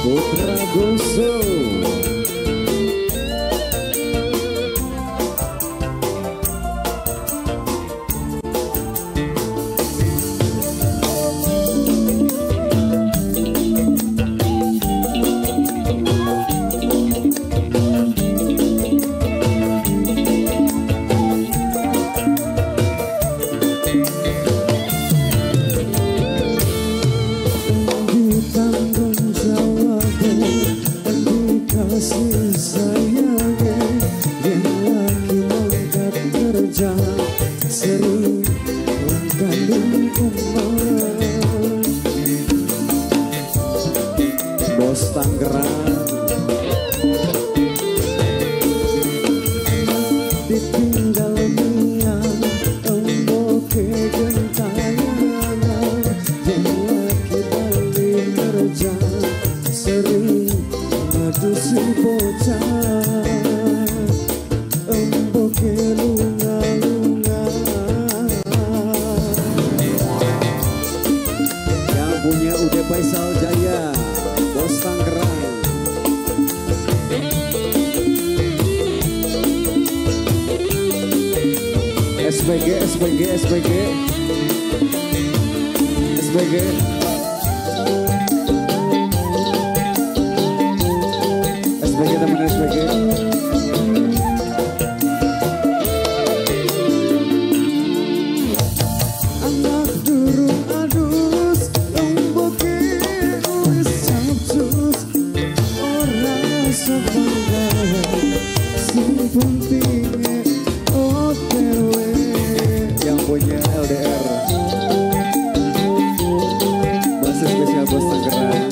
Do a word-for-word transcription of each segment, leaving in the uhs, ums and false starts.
Putra Boso. Kasih sayangnya yang lagi mangkat kerja sering langgahin umat. Bos Tangerang ditinggal miang emboke gentayangan yang lagi balik kerja sering ngadusi bocah emboke lunga-lunga. yang punya Ude Faisal Jaya, Bos Tangerang. S B G, S B G, S B G, S B G. S B G teman S B G. Anak durung adus emboke wis sabjus ora sebangga sing pentinge O T W. Yang punya L D R masih spesial Bos Tangerang.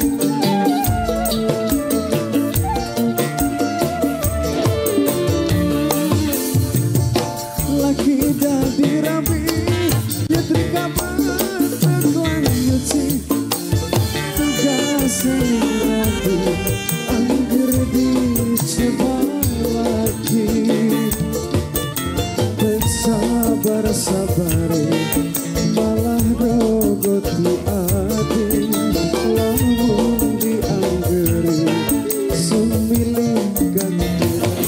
Lagi dadi rapi nyetrika penteklan nyuci tugas rapi angger dicoba lagi. Sabar-sabari malah dogoti ati lamun dianggeri sumilih ganti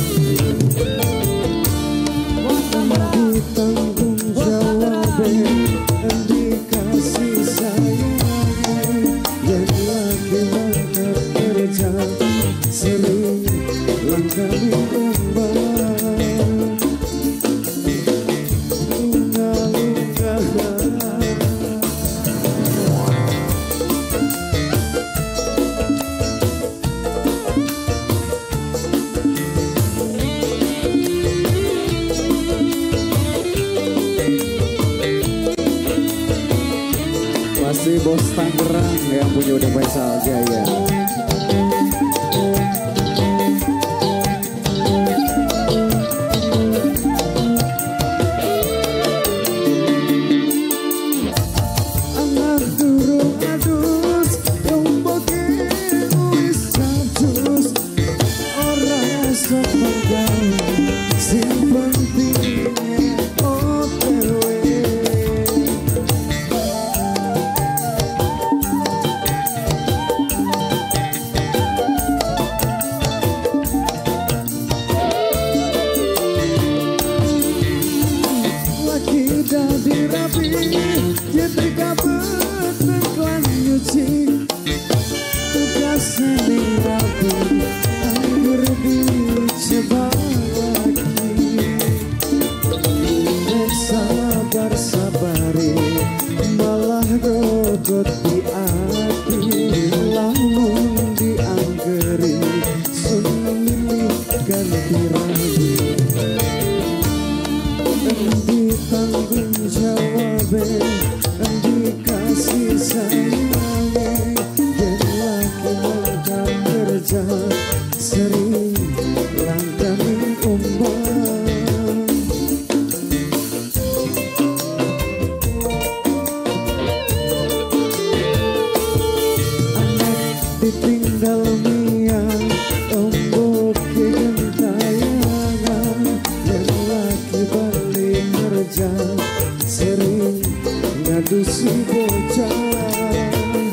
ditanggung jawab dikasih sayang yang lagi mangkat kerja sering langgahin ombak. Masih Bos Tangerang yang punya Ude Faisal Jaya. Anak durung adus emboke wis sabjus ora sebangga sing pentinge O T W. Dadi rapi nyetrika penteklan nyuci tugas ning rapi anggur dicoba lagi. Sabar-sabari malah dogot di ati lamun dianggeri sumilih ganti rapi. Ditanggung jawab dikasih sayang yang lagi mangkat kerja sering langgahin ombak. Anak ditinggal miang emboke gentayangan yang lagi balik kerja sering ngadusi bocah.